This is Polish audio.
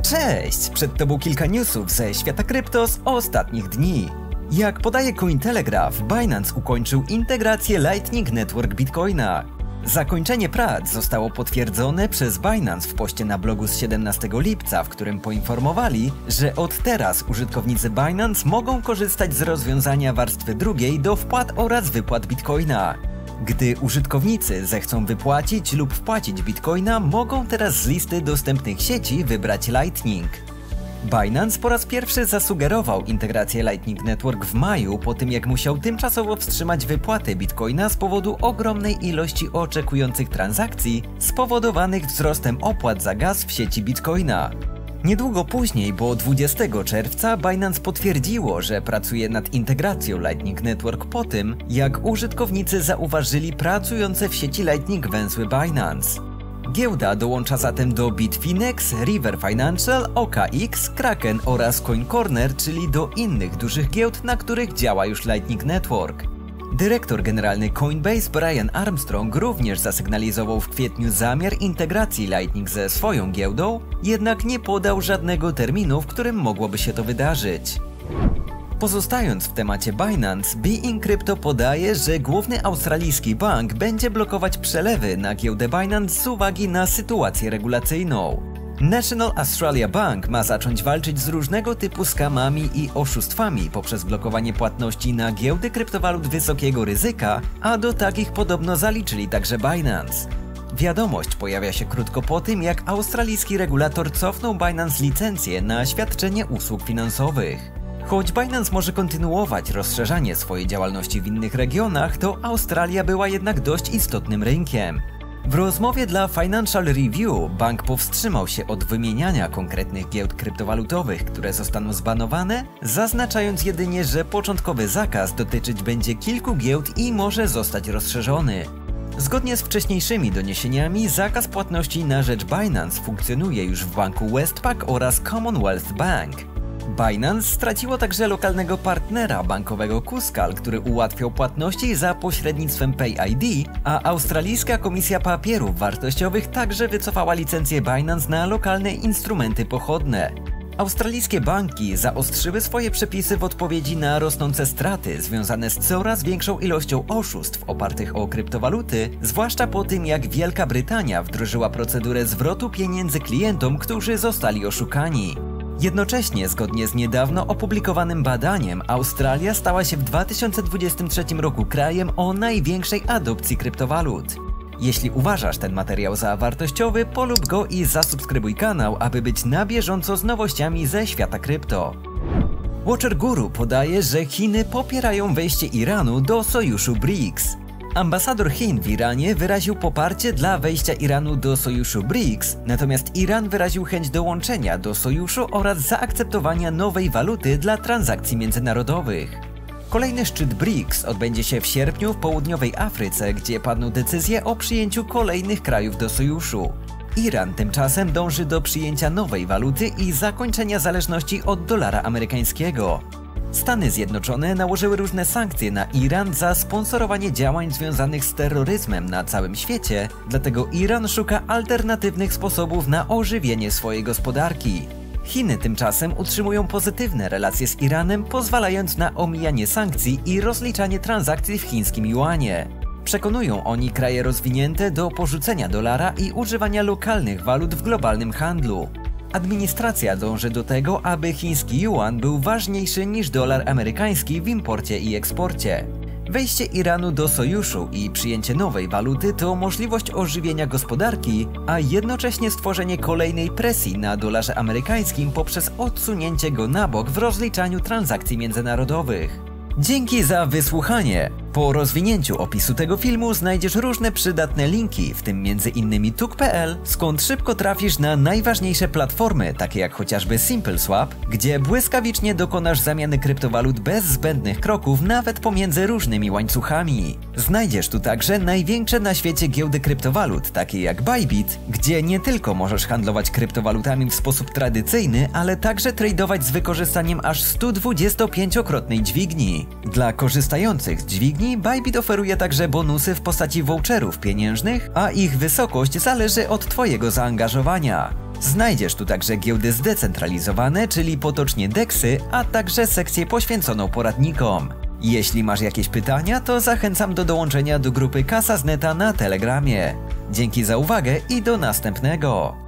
Cześć! Przed Tobą kilka newsów ze świata krypto z ostatnich dni. Jak podaje Cointelegraph, Binance ukończył integrację Lightning Network Bitcoina. Zakończenie prac zostało potwierdzone przez Binance w poście na blogu z 17 lipca, w którym poinformowali, że od teraz użytkownicy Binance mogą korzystać z rozwiązania warstwy drugiej do wpłat oraz wypłat Bitcoina. Gdy użytkownicy zechcą wypłacić lub wpłacić Bitcoina, mogą teraz z listy dostępnych sieci wybrać Lightning. Binance po raz pierwszy zasugerował integrację Lightning Network w maju, po tym jak musiał tymczasowo wstrzymać wypłaty Bitcoina z powodu ogromnej ilości oczekujących transakcji spowodowanych wzrostem opłat za gaz w sieci Bitcoina. Niedługo później, bo 20 czerwca, Binance potwierdziło, że pracuje nad integracją Lightning Network po tym, jak użytkownicy zauważyli pracujące w sieci Lightning węzły Binance. Giełda dołącza zatem do Bitfinex, River Financial, OKX, Kraken oraz CoinCorner, czyli do innych dużych giełd, na których działa już Lightning Network. Dyrektor generalny Coinbase Brian Armstrong również zasygnalizował w kwietniu zamiar integracji Lightning ze swoją giełdą, jednak nie podał żadnego terminu, w którym mogłoby się to wydarzyć. Pozostając w temacie Binance, Being Crypto podaje, że główny australijski bank będzie blokować przelewy na giełdę Binance z uwagi na sytuację regulacyjną. National Australia Bank ma zacząć walczyć z różnego typu skamami i oszustwami poprzez blokowanie płatności na giełdy kryptowalut wysokiego ryzyka, a do takich podobno zaliczyli także Binance. Wiadomość pojawia się krótko po tym, jak australijski regulator cofnął Binance licencję na świadczenie usług finansowych. Choć Binance może kontynuować rozszerzanie swojej działalności w innych regionach, to Australia była jednak dość istotnym rynkiem. W rozmowie dla Financial Review bank powstrzymał się od wymieniania konkretnych giełd kryptowalutowych, które zostaną zbanowane, zaznaczając jedynie, że początkowy zakaz dotyczyć będzie kilku giełd i może zostać rozszerzony. Zgodnie z wcześniejszymi doniesieniami, zakaz płatności na rzecz Binance funkcjonuje już w banku Westpac oraz Commonwealth Bank. Binance straciło także lokalnego partnera bankowego Cuscal, który ułatwiał płatności za pośrednictwem PayID, a Australijska Komisja Papierów Wartościowych także wycofała licencję Binance na lokalne instrumenty pochodne. Australijskie banki zaostrzyły swoje przepisy w odpowiedzi na rosnące straty związane z coraz większą ilością oszustw opartych o kryptowaluty, zwłaszcza po tym, jak Wielka Brytania wdrożyła procedurę zwrotu pieniędzy klientom, którzy zostali oszukani. Jednocześnie, zgodnie z niedawno opublikowanym badaniem, Australia stała się w 2023 roku krajem o największej adopcji kryptowalut. Jeśli uważasz ten materiał za wartościowy, polub go i zasubskrybuj kanał, aby być na bieżąco z nowościami ze świata krypto. Watcher Guru podaje, że Chiny popierają wejście Iranu do sojuszu BRICS. Ambasador Chin w Iranie wyraził poparcie dla wejścia Iranu do sojuszu BRICS, natomiast Iran wyraził chęć dołączenia do sojuszu oraz zaakceptowania nowej waluty dla transakcji międzynarodowych. Kolejny szczyt BRICS odbędzie się w sierpniu w południowej Afryce, gdzie padną decyzje o przyjęciu kolejnych krajów do sojuszu. Iran tymczasem dąży do przyjęcia nowej waluty i zakończenia zależności od dolara amerykańskiego. Stany Zjednoczone nałożyły różne sankcje na Iran za sponsorowanie działań związanych z terroryzmem na całym świecie, dlatego Iran szuka alternatywnych sposobów na ożywienie swojej gospodarki. Chiny tymczasem utrzymują pozytywne relacje z Iranem, pozwalając na omijanie sankcji i rozliczanie transakcji w chińskim juanie. Przekonują oni kraje rozwinięte do porzucenia dolara i używania lokalnych walut w globalnym handlu. Administracja dąży do tego, aby chiński yuan był ważniejszy niż dolar amerykański w imporcie i eksporcie. Wejście Iranu do sojuszu i przyjęcie nowej waluty to możliwość ożywienia gospodarki, a jednocześnie stworzenie kolejnej presji na dolarze amerykańskim poprzez odsunięcie go na bok w rozliczaniu transakcji międzynarodowych. Dzięki za wysłuchanie! Po rozwinięciu opisu tego filmu znajdziesz różne przydatne linki, w tym m.in. tuk.pl, skąd szybko trafisz na najważniejsze platformy, takie jak chociażby SimpleSwap, gdzie błyskawicznie dokonasz zamiany kryptowalut bez zbędnych kroków, nawet pomiędzy różnymi łańcuchami. Znajdziesz tu także największe na świecie giełdy kryptowalut, takie jak Bybit, gdzie nie tylko możesz handlować kryptowalutami w sposób tradycyjny, ale także tradować z wykorzystaniem aż 125-krotnej dźwigni. Dla korzystających z dźwigni Bybit oferuje także bonusy w postaci voucherów pieniężnych, a ich wysokość zależy od Twojego zaangażowania. Znajdziesz tu także giełdy zdecentralizowane, czyli potocznie DEXy, a także sekcję poświęconą poradnikom. Jeśli masz jakieś pytania, to zachęcam do dołączenia do grupy Kasa z Neta na Telegramie. Dzięki za uwagę i do następnego!